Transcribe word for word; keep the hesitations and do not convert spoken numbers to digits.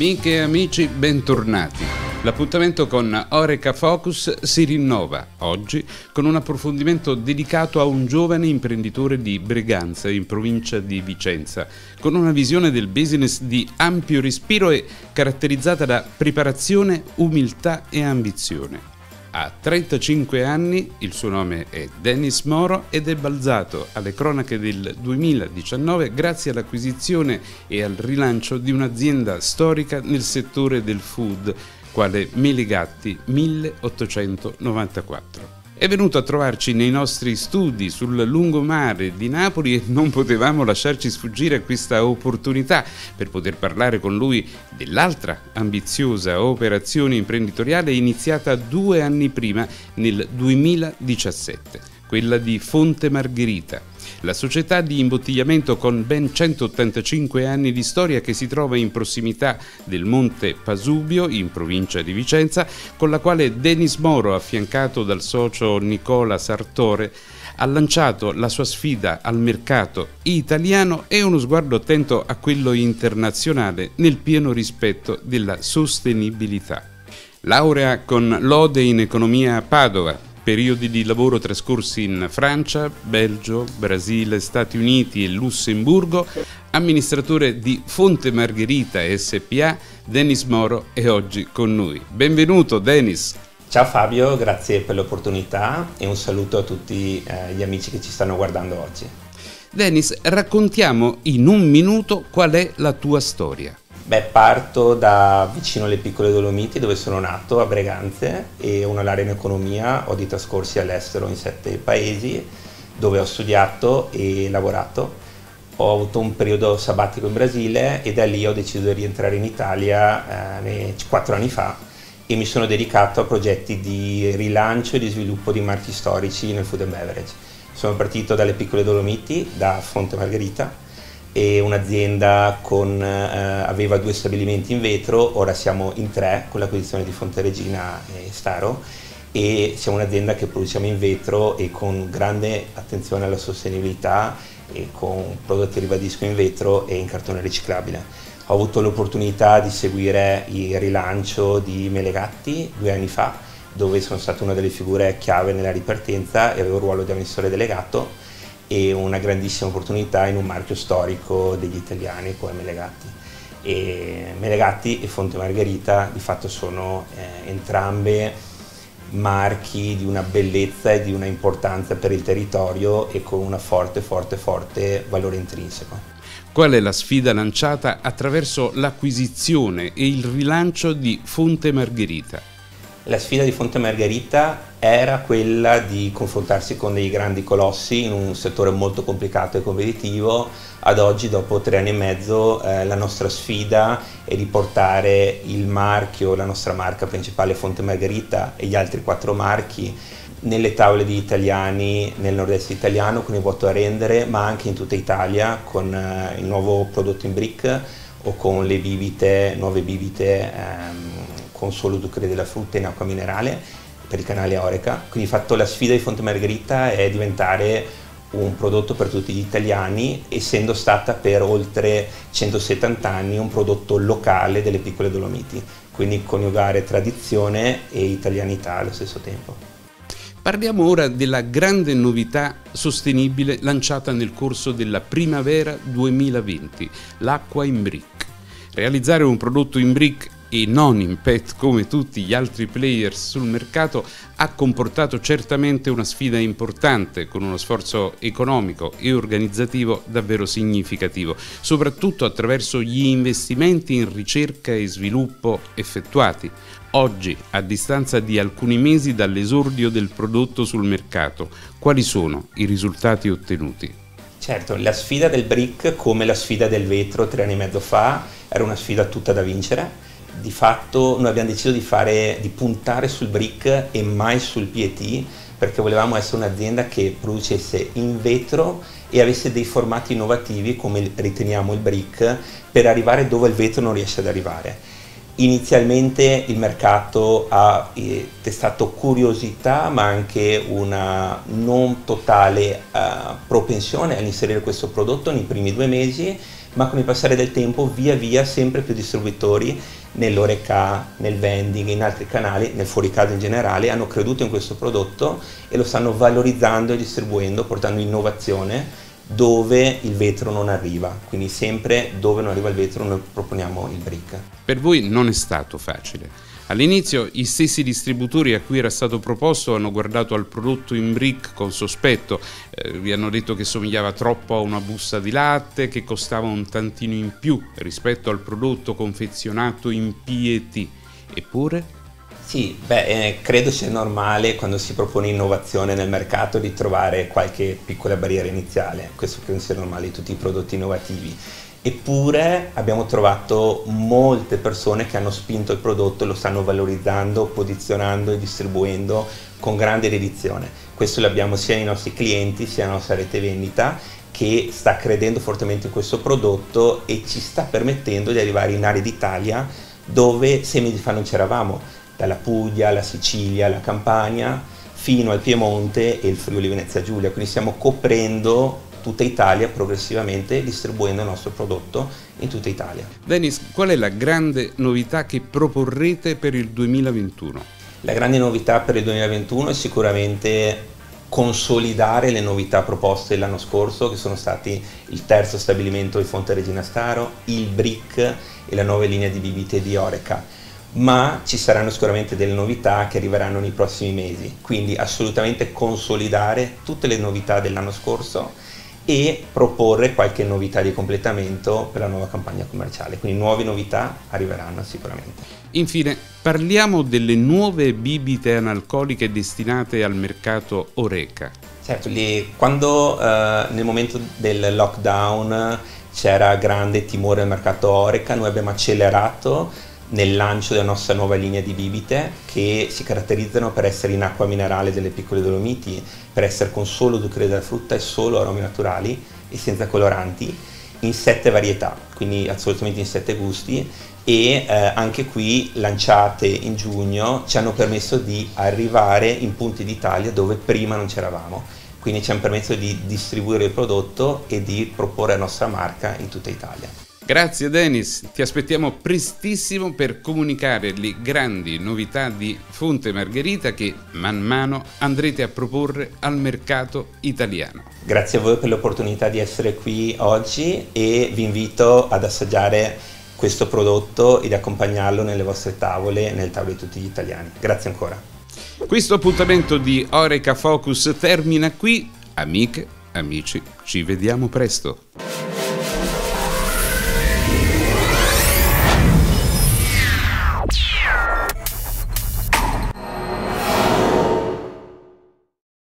Amiche e amici, bentornati. L'appuntamento con Horeca Focus si rinnova oggi con un approfondimento dedicato a un giovane imprenditore di Breganza, in provincia di Vicenza, con una visione del business di ampio respiro e caratterizzata da preparazione, umiltà e ambizione. Ha trentacinque anni, il suo nome è Denis Moro ed è balzato alle cronache del duemiladiciannove grazie all'acquisizione e al rilancio di un'azienda storica nel settore del food, quale Melegatti milleottocentonovantaquattro. È venuto a trovarci nei nostri studi sul lungomare di Napoli e non potevamo lasciarci sfuggire questa opportunità per poter parlare con lui dell'altra ambiziosa operazione imprenditoriale iniziata due anni prima, nel duemiladiciassette, quella di Fonte Margherita, la società di imbottigliamento con ben centottantacinque anni di storia che si trova in prossimità del Monte Pasubio, in provincia di Vicenza, con la quale Denis Moro, affiancato dal socio Nicola Sartore, ha lanciato la sua sfida al mercato italiano e uno sguardo attento a quello internazionale nel pieno rispetto della sostenibilità. Laurea con lode in economia a Padova, periodi di lavoro trascorsi in Francia, Belgio, Brasile, Stati Uniti e Lussemburgo, amministratore di Fonte Margherita S P A, Denis Moro è oggi con noi. Benvenuto Denis! Ciao Fabio, grazie per l'opportunità e un saluto a tutti eh, gli amici che ci stanno guardando oggi. Denis, raccontiamo in un minuto qual è la tua storia. Beh, parto da vicino alle Piccole Dolomiti, dove sono nato, a Breganze, e ho una laurea in economia, ho dei trascorsi all'estero in sette paesi, dove ho studiato e lavorato. Ho avuto un periodo sabbatico in Brasile e da lì ho deciso di rientrare in Italia eh, quattro anni fa e mi sono dedicato a progetti di rilancio e di sviluppo di marchi storici nel food and beverage. Sono partito dalle Piccole Dolomiti, da Fonte Margherita, e un'azienda con eh, aveva due stabilimenti in vetro, ora siamo in tre con l'acquisizione di Fonte Regina e Staro, e siamo un'azienda che produciamo in vetro e con grande attenzione alla sostenibilità e con prodotti, ribadisco, in vetro e in cartone riciclabile. Ho avuto l'opportunità di seguire il rilancio di Melegatti due anni fa, dove sono stato una delle figure chiave nella ripartenza e avevo il ruolo di amministratore delegato, e una grandissima opportunità in un marchio storico degli italiani come Melegatti. E Melegatti e Fonte Margherita di fatto sono eh, entrambe marchi di una bellezza e di una importanza per il territorio e con una forte, forte, forte valore intrinseco. Qual è la sfida lanciata attraverso l'acquisizione e il rilancio di Fonte Margherita? La sfida di Fonte Margherita era quella di confrontarsi con dei grandi colossi in un settore molto complicato e competitivo. Ad oggi, dopo tre anni e mezzo, eh, la nostra sfida è di portare il marchio, la nostra marca principale Fonte Margherita e gli altri quattro marchi nelle tavole di italiani nel nord-est italiano con il vuoto a rendere, ma anche in tutta Italia con eh, il nuovo prodotto in brick o con le bibite, nuove bibite ehm, con solo zuccheri della frutta in acqua minerale per il canale Horeca. Quindi fatto la sfida di Fonte Margherita è diventare un prodotto per tutti gli italiani, essendo stata per oltre centosettanta anni un prodotto locale delle Piccole Dolomiti, quindi coniugare tradizione e italianità allo stesso tempo. Parliamo ora della grande novità sostenibile lanciata nel corso della primavera duemilaventi, l'acqua in brick. Realizzare un prodotto in brick e non in P E T come tutti gli altri players sul mercato ha comportato certamente una sfida importante, con uno sforzo economico e organizzativo davvero significativo, soprattutto attraverso gli investimenti in ricerca e sviluppo effettuati. Oggi, a distanza di alcuni mesi dall'esordio del prodotto sul mercato, quali sono i risultati ottenuti? Certo, la sfida del brick, come la sfida del vetro tre anni e mezzo fa, era una sfida tutta da vincere. Di fatto noi abbiamo deciso di, fare, di puntare sul brick e mai sul P E T, perché volevamo essere un'azienda che producesse in vetro e avesse dei formati innovativi come riteniamo il brick, per arrivare dove il vetro non riesce ad arrivare. Inizialmente il mercato ha eh, testato curiosità, ma anche una non totale eh, propensione all'inserire questo prodotto nei primi due mesi, ma con il passare del tempo via via sempre più distribuitori nell'Oreca, nel vending, in altri canali, nel fuori casa in generale, hanno creduto in questo prodotto e lo stanno valorizzando e distribuendo, portando innovazione dove il vetro non arriva, quindi sempre dove non arriva il vetro noi proponiamo il brick. Per voi non è stato facile. All'inizio i stessi distributori a cui era stato proposto hanno guardato al prodotto in brick con sospetto, eh, vi hanno detto che somigliava troppo a una busta di latte, che costava un tantino in più rispetto al prodotto confezionato in P E T. Eppure? Sì, beh, eh, credo sia normale quando si propone innovazione nel mercato di trovare qualche piccola barriera iniziale, questo credo sia normale di tutti i prodotti innovativi. Eppure abbiamo trovato molte persone che hanno spinto il prodotto e lo stanno valorizzando, posizionando e distribuendo con grande dedizione. Questo lo abbiamo sia nei nostri clienti sia nella nostra rete vendita, che sta credendo fortemente in questo prodotto e ci sta permettendo di arrivare in aree d'Italia dove sei mesi fa non c'eravamo, dalla Puglia, la Sicilia, la Campania, fino al Piemonte e il Friuli Venezia Giulia, quindi stiamo coprendo tutta Italia progressivamente, distribuendo il nostro prodotto in tutta Italia. Dennis, qual è la grande novità che proporrete per il duemilaventuno? La grande novità per il duemilaventuno è sicuramente consolidare le novità proposte l'anno scorso, che sono stati il terzo stabilimento di Fonte Regina Staro, il brick e la nuova linea di bibite di Oreca. Ma ci saranno sicuramente delle novità che arriveranno nei prossimi mesi, quindi assolutamente consolidare tutte le novità dell'anno scorso e proporre qualche novità di completamento per la nuova campagna commerciale, quindi nuove novità arriveranno sicuramente. Infine, parliamo delle nuove bibite analcoliche destinate al mercato Oreca. Certo, lì, quando eh, nel momento del lockdown c'era grande timore al mercato Oreca, noi abbiamo accelerato nel lancio della nostra nuova linea di bibite che si caratterizzano per essere in acqua minerale delle piccole Dolomiti, per essere con solo zuccheri della frutta e solo aromi naturali e senza coloranti, in sette varietà, quindi assolutamente in sette gusti, e eh, anche qui lanciate in giugno ci hanno permesso di arrivare in punti d'Italia dove prima non c'eravamo, quindi ci hanno permesso di distribuire il prodotto e di proporre la nostra marca in tutta Italia. Grazie Dennis, ti aspettiamo prestissimo per comunicare le grandi novità di Fonte Margherita che man mano andrete a proporre al mercato italiano. Grazie a voi per l'opportunità di essere qui oggi e vi invito ad assaggiare questo prodotto e di accompagnarlo nelle vostre tavole e nel tavolo di tutti gli italiani. Grazie ancora. Questo appuntamento di Oreca Focus termina qui. Amiche, amici, ci vediamo presto.